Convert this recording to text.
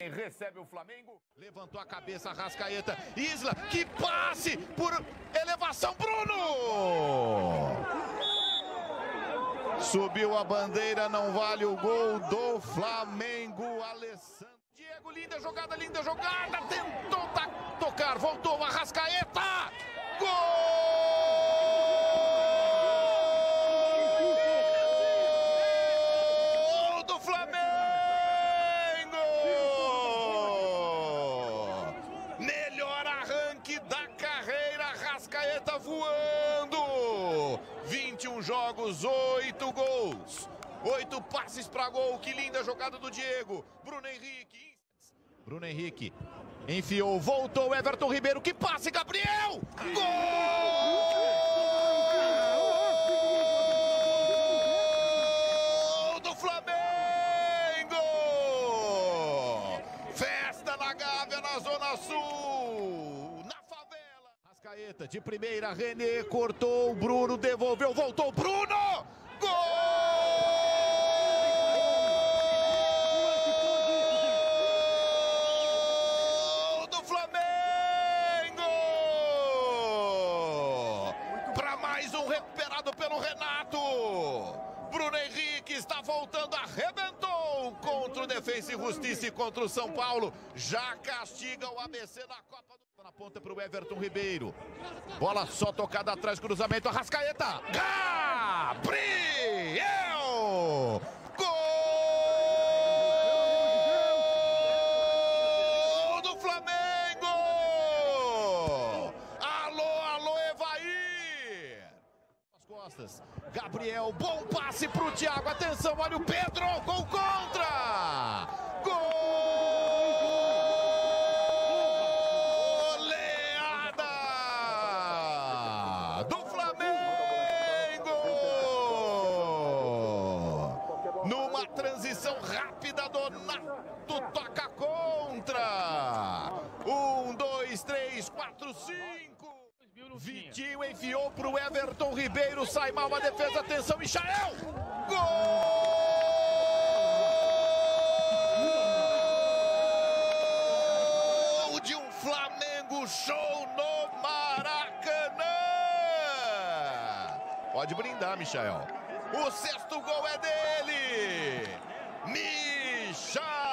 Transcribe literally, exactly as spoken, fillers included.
Recebe o Flamengo. Levantou a cabeça, Arrascaeta. Isla, que passe por elevação, Bruno! Subiu a bandeira, não vale o gol do Flamengo. Alessandro. Diego, linda jogada, linda jogada. Tentou tocar, voltou, Arrascaeta. Gol! Da carreira, Arrascaeta voando, vinte e um jogos, oito gols, oito passes para gol, que linda jogada do Diego, Bruno Henrique, Bruno Henrique, enfiou, voltou, Everton Ribeiro, que passe, Gabriel, gol do Flamengo, festa na Gávea, na Zona Sul. Arrascaeta de primeira, René cortou, Bruno devolveu, voltou, Bruno! Gol do Flamengo! Para mais um recuperado pelo Renato. Bruno Henrique está voltando, arrebentou contra o Defensa e Justiça e contra o São Paulo. Já castiga o A B C na Copa do... Na ponta para o Everton Ribeiro. Bola só tocada atrás, cruzamento, Arrascaeta. Gabriel! Gol do Flamengo! Alô, alô, Evair! As costas, Gabriel, bom passe para o Thiago. Atenção, olha o Pedro, gol contra! Gol! Numa transição rápida, Donato toca contra. Um, dois, três, quatro, cinco. Vitinho enfiou para o Everton Ribeiro, sai mal a defesa, atenção, Michael. Gol de um Flamengo show no Maracanã. Pode brindar, Michael. O sexto gol é dele, Michael.